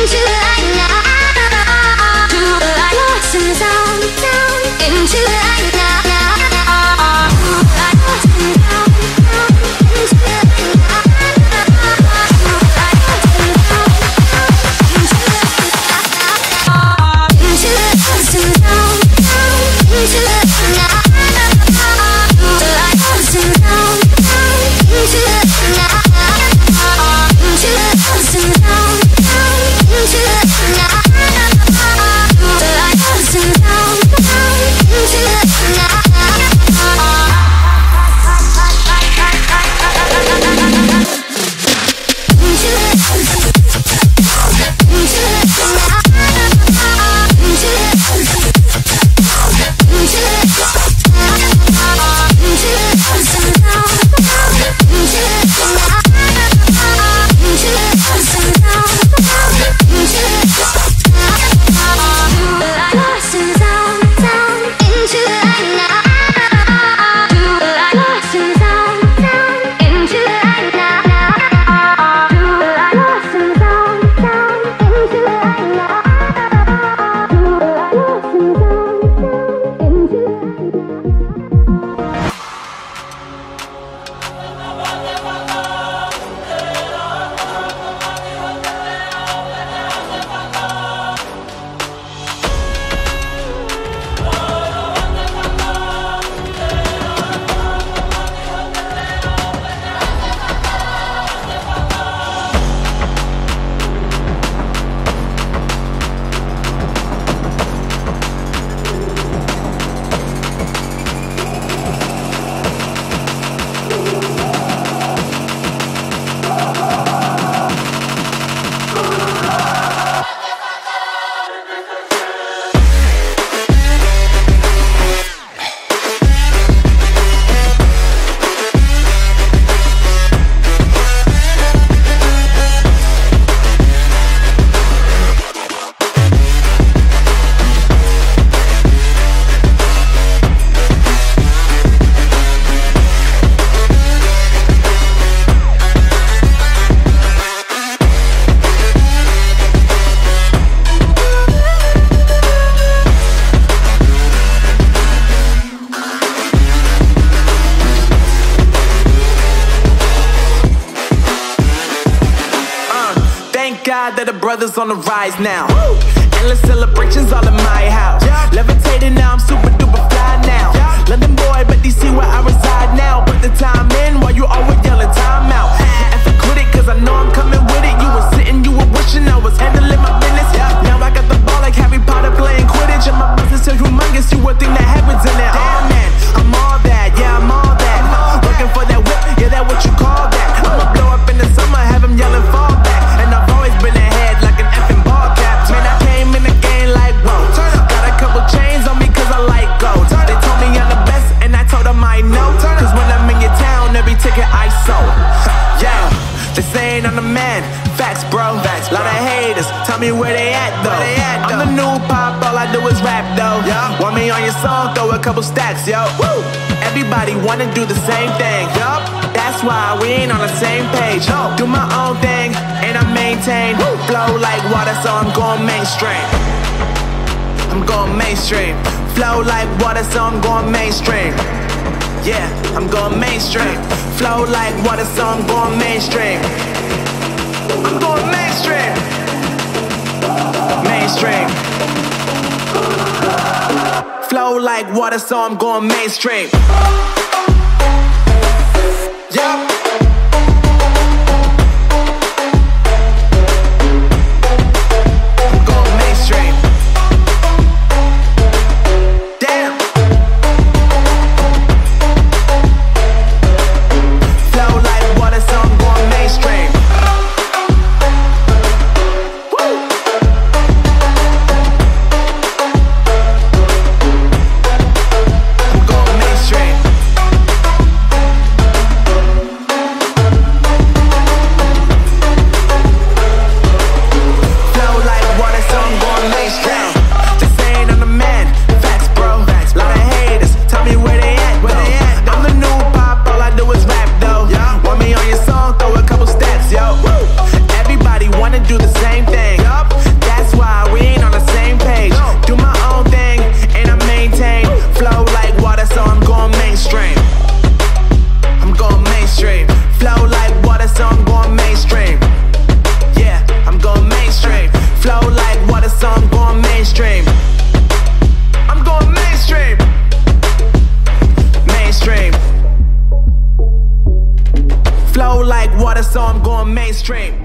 God that the brothers on the rise now. Woo! Endless celebrations all in my house. Yeah. Levitating now, I'm super duper fly now. Yeah. London boy, but DC where I reside now. Put the time in while you always yelling time out. And for quit it, cause I know I'm coming with it. You were sitting, you were wishing I was handling my business. Yeah. Now I got the ball like Harry Potter playing Quidditch. And my business is humongous, you would think that happens in it. Oh man, I'm all that, yeah, I'm all that. Working for that whip, yeah, that what you call that. I'ma blow up in the summer, have him yelling fall back. And I've always been ahead like an effing ball cap. Man, I came in the game like, whoa. Got a couple chains on me cause I like gold. They told me I'm the best and I told them I know. Cause when I'm in your town, every ticket I sold. Yeah, they saying I'm the man. Facts, bro. Facts, lot of haters. Tell me where they at though. I'm the new pop, all I do is rap though. Want me on your song, throw a couple stacks, yo. Woo! Everybody wanna do the same thing. Yup, that's why we ain't on the same page. No, do my own thing and I maintain. Woo! Flow like water, so I'm going mainstream. I'm going mainstream. Flow like water, so I'm going mainstream. Yeah, I'm going mainstream. Flow like water, so I'm going mainstream. I'm going mainstream. Mainstream. Flow like water, so I'm going mainstream. Yeah. flow like water, so I'm going mainstream.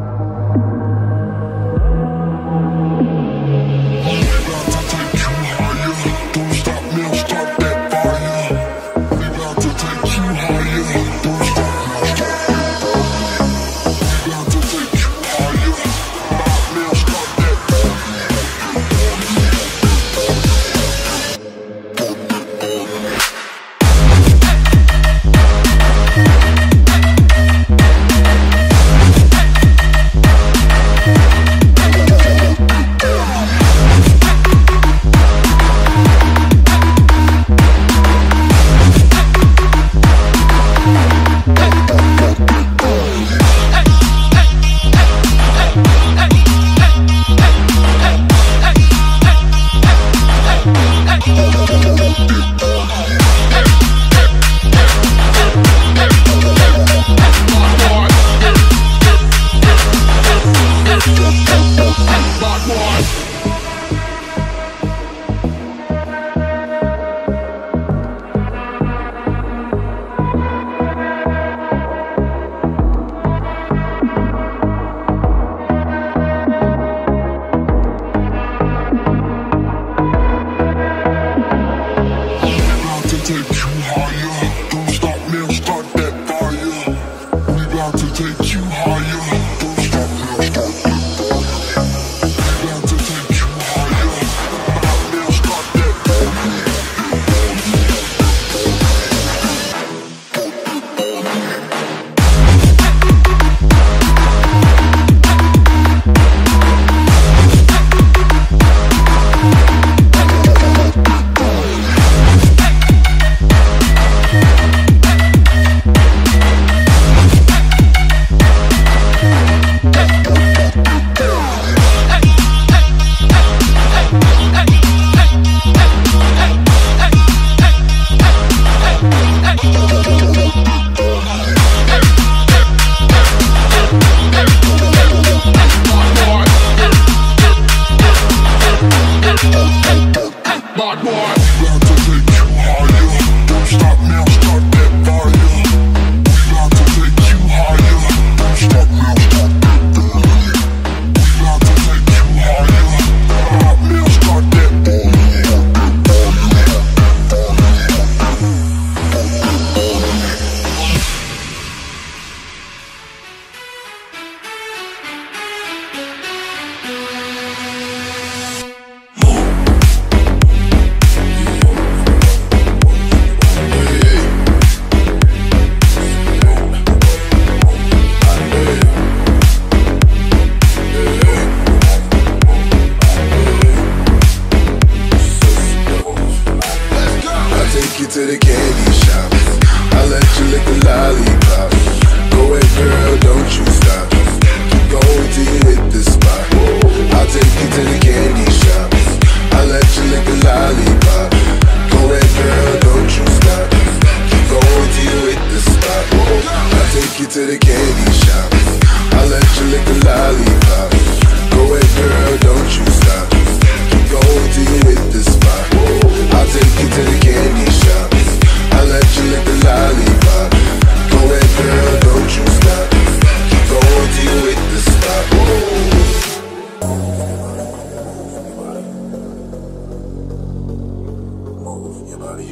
To the candy shop, I'll let you lick the lollipop. Go ahead, girl, don't you stop. Keep going till you hit the spot. I'll take you to the candy shop, I'll let you lick the lollipop. Go ahead, girl, don't you stop. Keep going till you hit the spot. I'll take you to the candy shop, I'll let you lick the lollipop. Go ahead, girl, don't you stop. Keep going till you hit the spot. I'll take you to the candy shop, I'll let you lick the lollipop. Go ahead, girl, don't you stop. Keep going till you hit the spot. Move your body,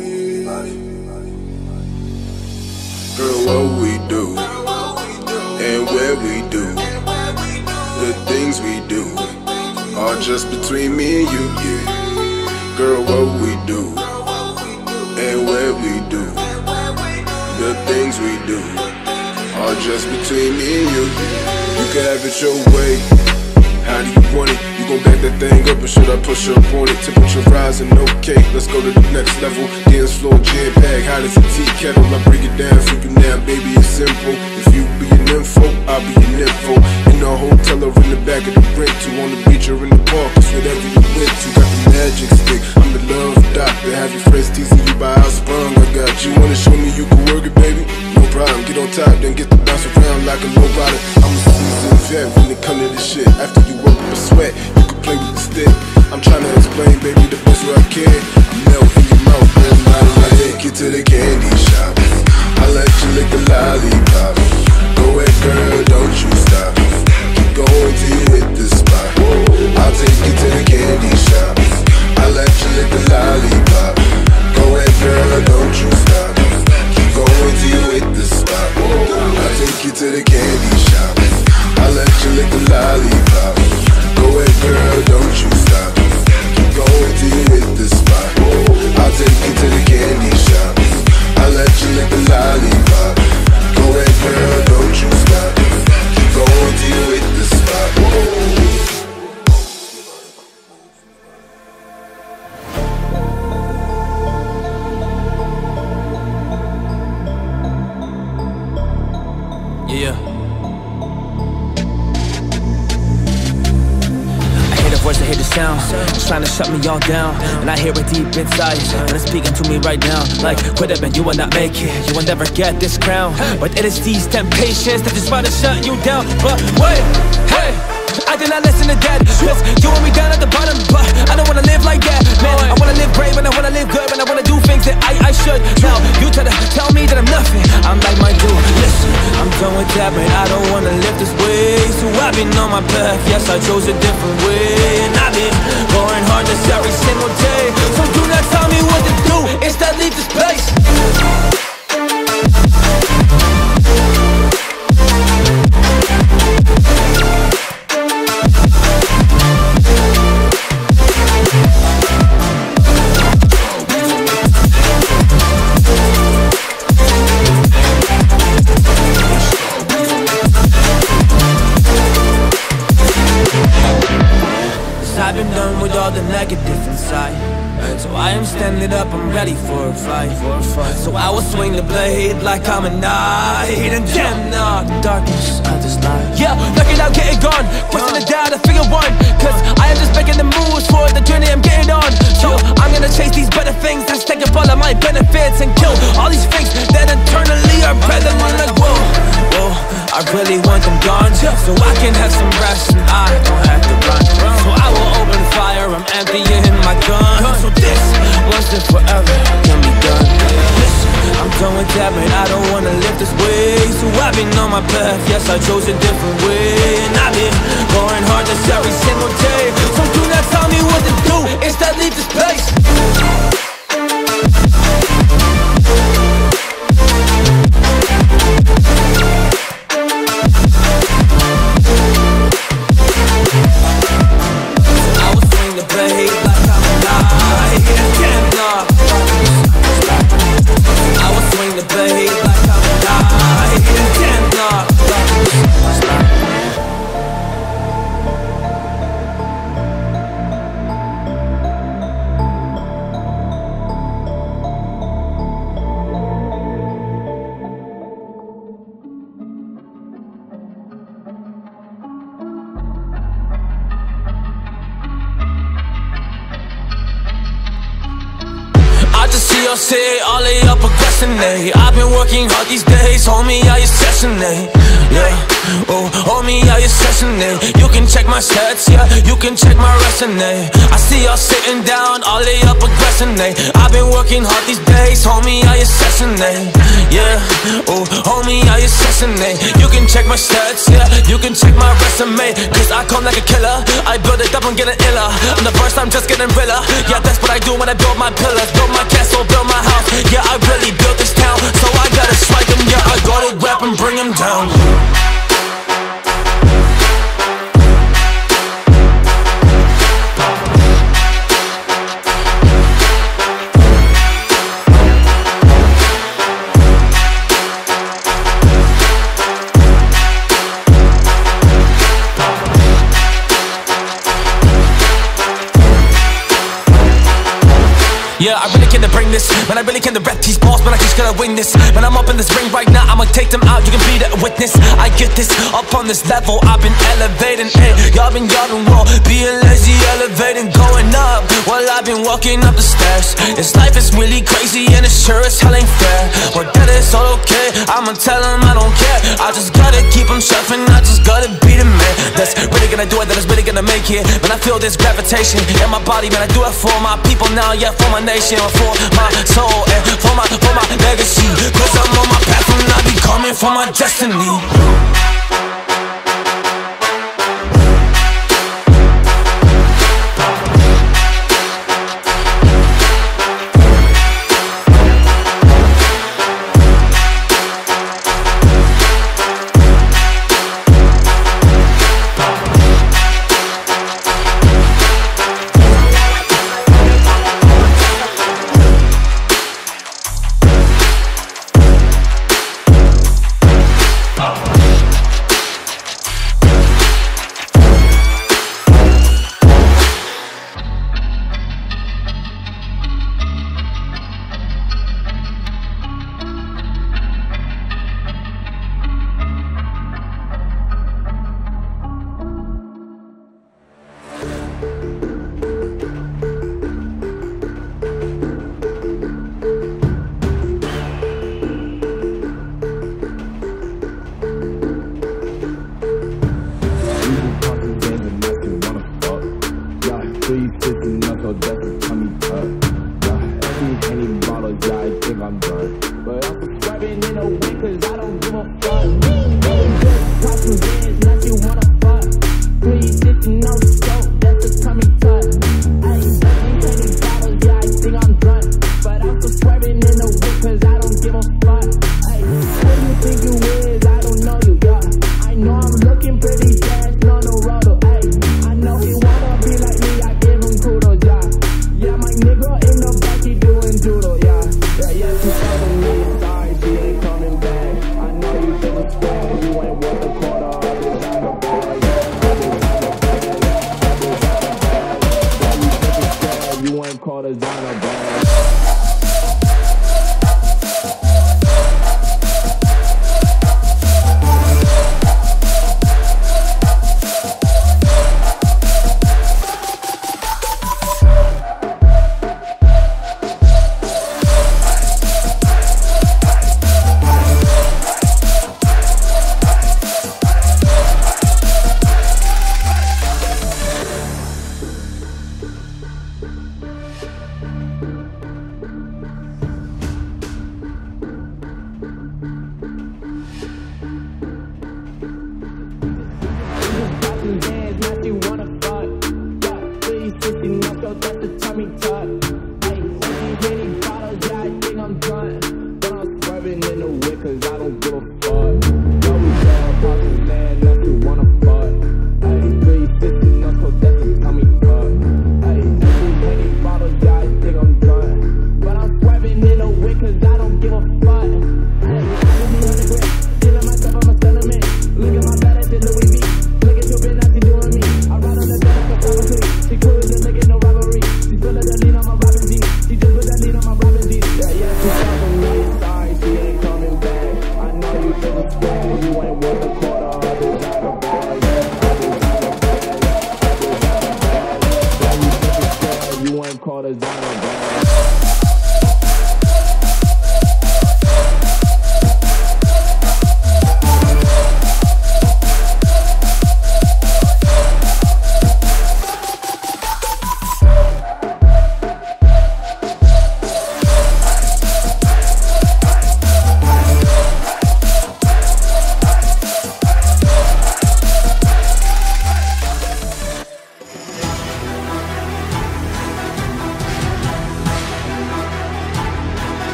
girl, what we do, and where we do, the things we do, are just between me and you, yeah. Girl, what we do, and where we do, the things we do, are just between me and you. You can have it your way. How do you want it? You gon' back that thing up, or should I push up on it? Temperature rising, okay, let's go to the next level. Dance floor, jam pack, hot as a tea kettle. I break it down for you now, baby, it's simple. If you be an info, I'll be an info. In the hotel or in the back of the rental, on the beach or in the park, it's whatever you went to. Got the magic stick, I'm the love doctor. Have your friends teasing you by how sprung I got you. Wanna show me you can work it, baby? No problem, get on top, then get the bounce around like a low rider. I'm a seasoned vet when it come to this shit. After you work up a sweat, you can play with the stick. I'm trying to explain, baby, the best way I can. Melt in your mouth, girl, I take you to the candy shop, I'll let you lick the lollipop. words, I hear the sound. It's trying to shut me all down, and I hear it deep inside, and it's speaking to me right now. Like, quit it, man, you will not make it, you will never get this crown. But it is these temptations that just try to shut you down. But wait, hey, I did not listen to that, cause you want me down at the bottom. But I don't wanna live like that, man. I wanna live brave and I wanna live good, and I wanna do things that I should. Now, you try to tell me that I'm nothing, I'm like my dude. Listen, I'm done with that, man, I don't wanna live this way. So I've been on my path, yes, I chose a different way. And I've been going hard this every single day. So do not tell me what to do, instead leave this place. I've been done with all the negative inside, so I am standing up, I'm ready for a fight. So I will swing the blade like I'm a knight, and damn nah, the darkness of this life. Yeah, knock it out, get it gone, pressing it down to figure one, cause I am just making the moves for the journey I'm getting on. So I'm gonna chase these better things, that's take up all of my benefits, and kill all these things that eternally are better than like, whoa, whoa, I really want them gone, so I can have some rest and I don't have to run. So I will open fire, I'm emptying my gun. So this, once and forever, can be done. Listen, I'm done with that, man, I don't wanna live this way. So I've been on my path, yes, I chose a different way. And I've been going hard this every single day. So do not tell me what to do, instead leave this place. Say all the up procrastinate. I've been working hard these days, homie, how you sessionate? Yeah, oh, homie, how you sessionate? You can check my stats, yeah, you can check my resume. I see y'all sitting down, all the up procrastinate. I've been working hard these days, homie, how you sessionate? Yeah, oh, homie, how you sessionate? You can check my stats, yeah, you can check my resume. Cause I come like a killer, I build it up, I'm getting iller. And the first I'm just getting realer. Yeah, that's what I do when I build my pillars, build my castle, build my house. Yeah, I really built this town, so I gotta strike them. Yeah, I gotta rap and bring them down. Yeah, I really came to bring this, man, I really came to rep these balls, man, I just gotta win this. Man, I'm up in this ring right now, I'ma take them out, you can be the witness. I get this, up on this level, I've been elevating, hey, y'all been wrong, being lazy, elevating, going up, while I've been walking up the stairs. This life is really crazy, and it sure as hell ain't fair, but that is all okay, I'ma tell them I don't care. I just gotta keep them shuffling, I just gotta be the man that's really gonna do it, that is really gonna make it. Man, I feel this gravitation in my body, man, I do it for my people now, yeah, for my nation, for my soul, and for my legacy. Cause I'm on my path and I be coming for my destiny.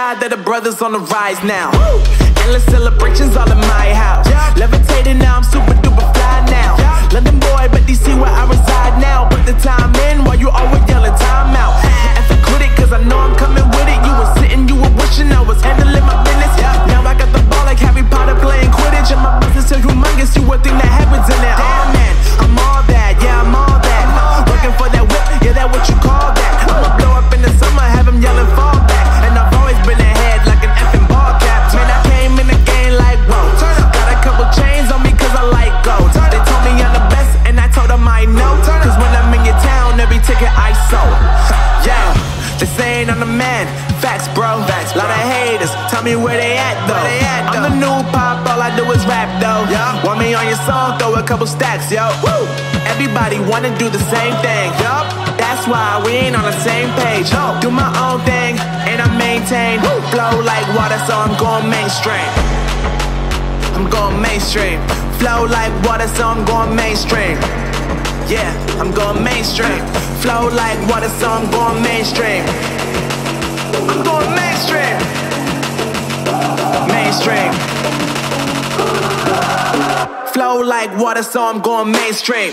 glad that the brothers on the rise now. Endless celebrations all in my house. Levitating now, I'm super duper fly now. London boy, but DC where I reside now. Put the time in while you always yelling time out. And for quit it, cause I know I'm coming with it. You were sitting, you were wishing I was handling my business. Now I got the ball like Harry Potter playing Quidditch. And my business is humongous, you would think that heaven's in it. Oh man, I'm all that, yeah, I'm all that. Working for that whip, yeah, that what you call that. I'ma blow up in the summer, have them yelling fall back. And I've always been ahead like an effing ball cap. Man, I came in the game like, whoa. Got a couple chains on me cause I like gold. They told me I'm the best and I told them I know. Cause when I'm in your town, every ticket I sold. Yeah, they saying I'm the man. Facts, bro. Facts, lot of haters. Tell me where they at though. I'm the new pop, all I do is rap though. Want me on your song, throw a couple stacks, yo. Woo! Everybody wanna do the same thing. Yup, that's why we ain't on the same page. Do my own thing and I maintain. Flow like water, so I'm going mainstream. I'm going mainstream. Flow like water, so I'm going mainstream. Yeah, I'm going mainstream. Flow like water, so I'm going mainstream. I'm going mainstream. Mainstream. Flow like water, so I'm going mainstream.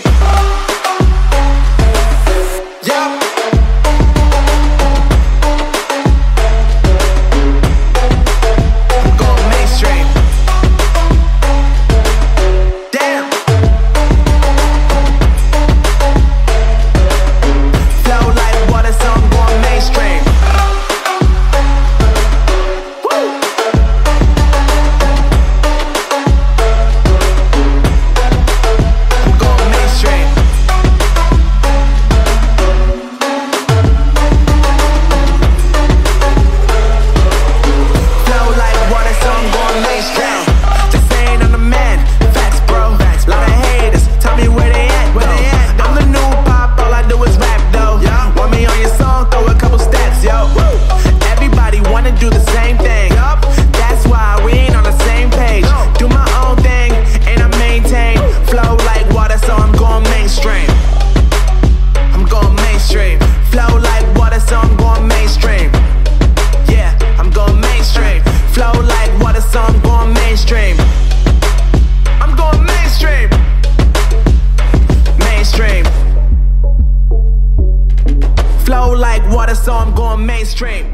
Yup. I'm going mainstream. Damn. Flow like water, so I'm going mainstream. So I'm going mainstream.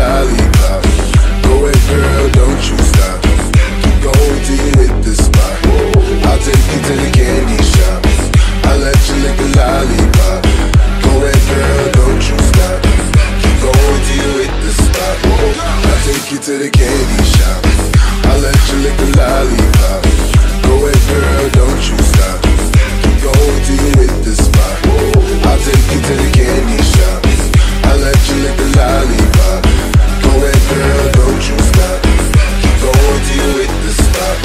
lollipop. Go ahead, girl, don't you stop. Keep going till you hit the spot. I'll take you to the candy shop. I'll let you lick a lollipop. Go ahead, girl, don't you stop. Keep going till you hit the spot. I'll take you to the candy shop. I'll let you lick a lollipop. Go ahead, girl, don't you stop. Keep going till you hit the spot. I'll take you to the candy shop. I'll let you lick a lollipop. Go ahead, girl, don't you stop. Keep going till you hit the spot.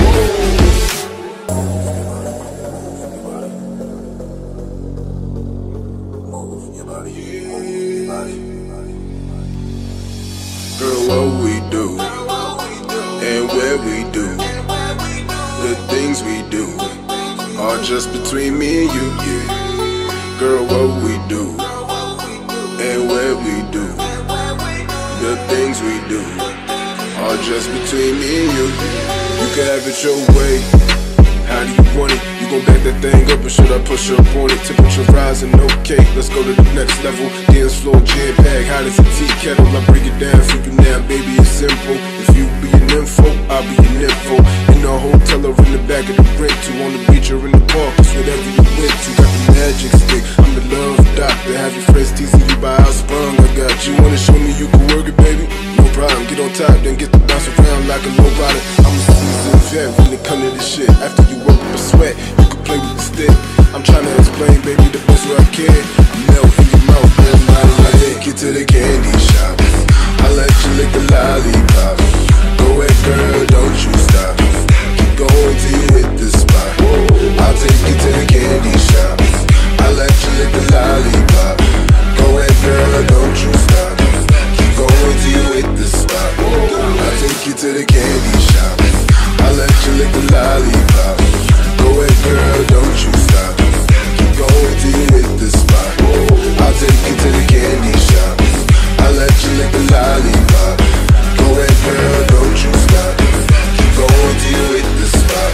Girl, what we do, and where we do, the things we do, are just between me and you, yeah. Girl, what we do, and where we do, the things we do, are just between me and you. You can have it your way. How do you want it? You gon' back that thing up or should I push up on it? Temperature rising, okay, let's go to the next level. Dance floor, jam pack, hot as a tea kettle. I break it down for you now, baby, it's simple. If you be an info, I'll be an info. In the hotel or in the back of the rent to, on the beach or in the park, it's whatever you went to. Got the magic stick, I'm the love doctor. Have your friends teasing you by how sprung I got you. Wanna show me you can work it, baby? No problem, get on top, then get the bounce around like a low rider. I'm a seasoned vet when it come to this shit. After you work up a sweat, you can play with the stick. I'm tryna explain, baby, the best way I can. Melt in your mouth, girl, I take you to the candy shop. I'll let you lick the lollipop. Go ahead, girl, don't you stop. Keep going till you hit the spot. I'll take you to the candy shop. I'll let you lick the lollipop. Go ahead, girl, don't you stop. Keep going till you hit the spot. I'll take you to the candy shop. I'll let you lick the lollipop. Go ahead, girl, don't you stop. Keep going till you hit the spot. I'll take you to the candy shop. I'll let you lick the lollipop. Go ahead, girl, don't you stop. Keep going till you hit the spot.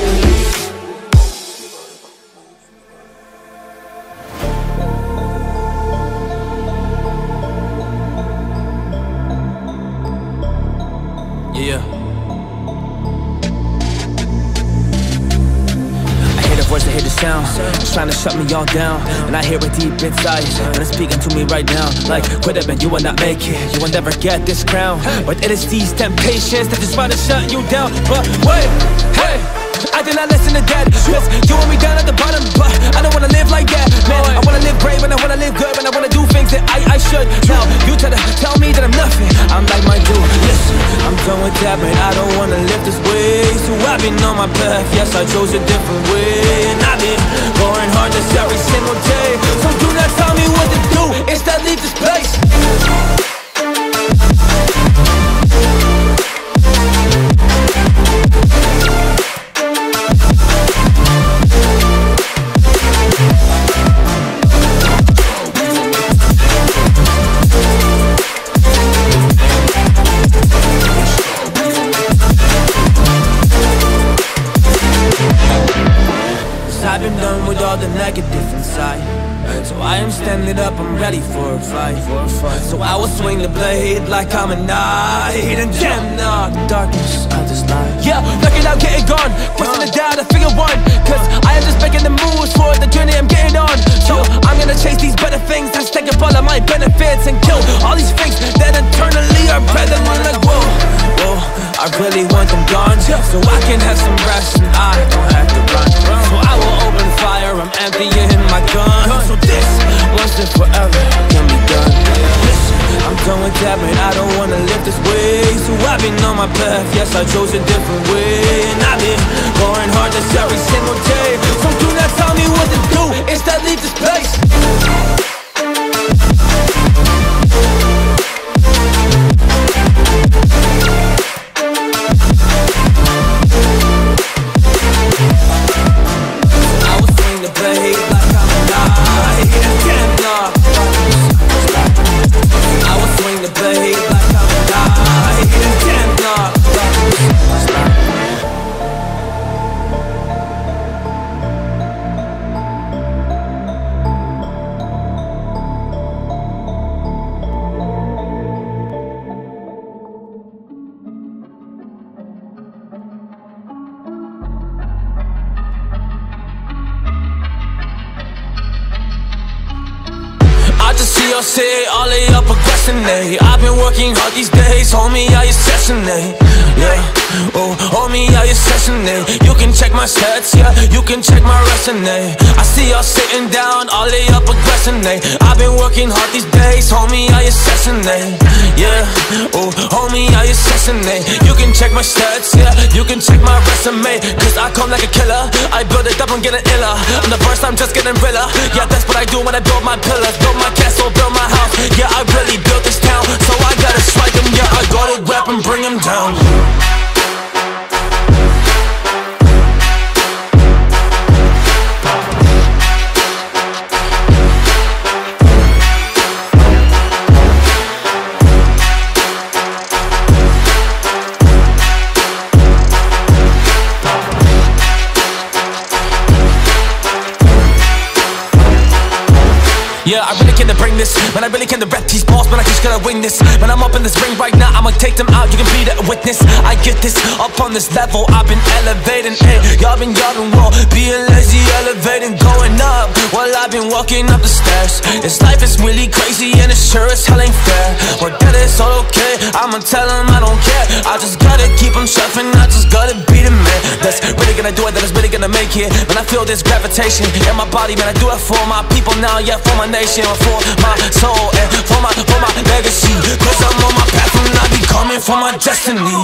Yeah. I hear the voice, I hear the sound. It's trying to shut me all down, and I hear it deep inside, and it's speaking to me right now. Like, quit it, man, you will not make it. You will never get this crown. But it is these temptations that just try to shut you down. But wait, hey, I did not listen to that. Cause you want me down at the bottom, but I don't wanna live like that. Man, I wanna live brave and I wanna live good, and I wanna do things that I should. Now, you try to tell me that I'm nothing. I'm like my dude, listen, I'm done with that, man. I don't wanna live this way. So I've been on my path, yes, I chose a different way. And I've been going hard this every single day. So do not tell me what to do, instead leave this place. I've been done with all the negative inside, so I am standing up, I'm ready for a fight. So I will swing the blade like I'm a knight, and damn nah, the darkness of this life. Yeah, knocking out, getting gone, pressing it down to figure one. Cause I am just making the moves for the journey I'm getting on. So I'm gonna chase these better things, that's take up all of my benefits, and kill all these things that eternally are better than like, whoa, whoa, I really want them gone, so I can have some rest and I don't have to run. So I will open fire, I'm emptying my gun. So this, once and forever, can be done. Listen, I'm done with that, man, I don't wanna live this way. So I've been on my path, yes, I chose a different way. And I've been going hard this every single day. So do not tell me what to do, instead leave this place. y'all say all of y'all procrastinate. I've been working hard these days, homie, how you sessionate? Yeah, oh, homie, how you sessionate? You can check my stats, yeah, you can check my resume. I see y'all sitting down, all of y'all procrastinate. I've been working hard these days, homie, how you sessionate? Yeah, oh, homie, how you sessionate? You can check my stats, yeah, you can check my resume. Cause I come like a killer, I build it up, I'm getting iller. And the first I'm just getting realer. Yeah, that's what I do when I build my pillars. Build my castle, build my house. Yeah, I really built this town, so I gotta strike them. Yeah, I gotta rap and bring them down. Yeah, I really came to bring this. Man, I really came to rep these balls. Man, I just gotta win this. Man, I'm up in this ring right now, I'ma take them out. You can be the witness. I get this, up on this level I've been elevating, hey. Y'all been wrong, being lazy, elevating, going up. Well, I've been walking up the stairs. This life is really crazy and it sure as hell ain't fair. But that is all okay, I'ma tell them I don't care. I just gotta keep them surfing, I just gotta be the man that's really gonna do it, that is really gonna make it. Man, I feel this gravitation in my body, man, I do it for my people now, yeah, for my nation, for my soul, and for my legacy. Cause I'm on my path and I be coming for my destiny.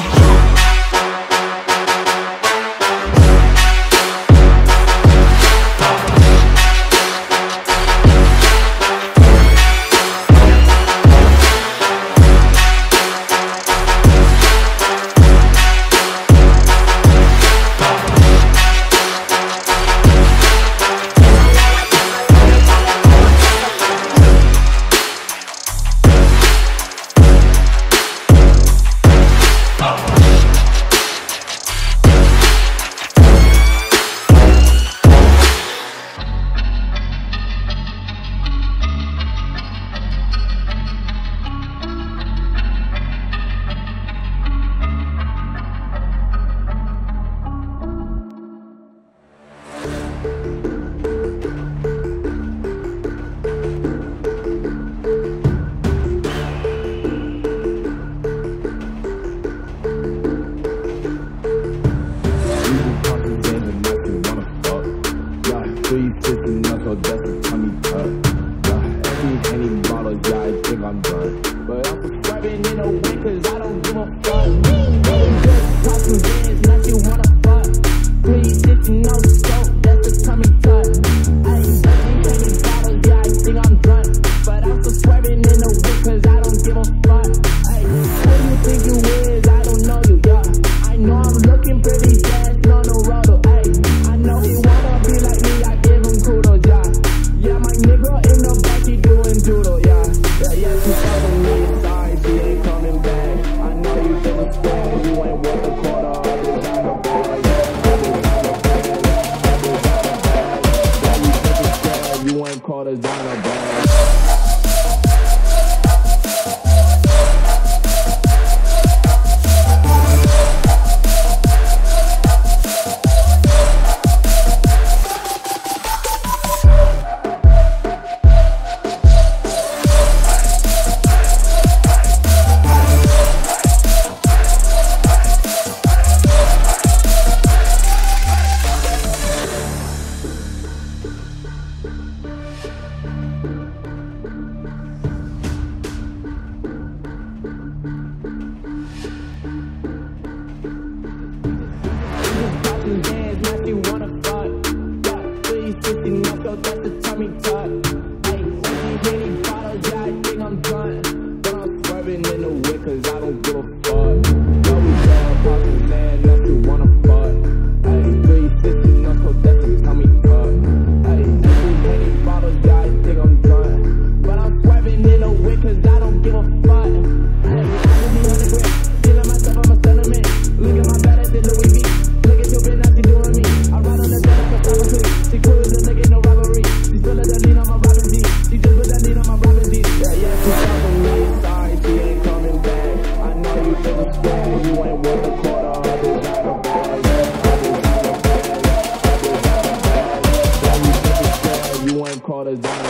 call us down.